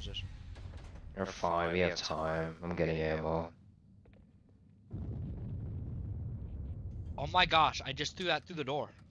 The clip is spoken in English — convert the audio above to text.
position. You're fine, we have time. I'm getting ammo. Oh my gosh, I just threw that through the door.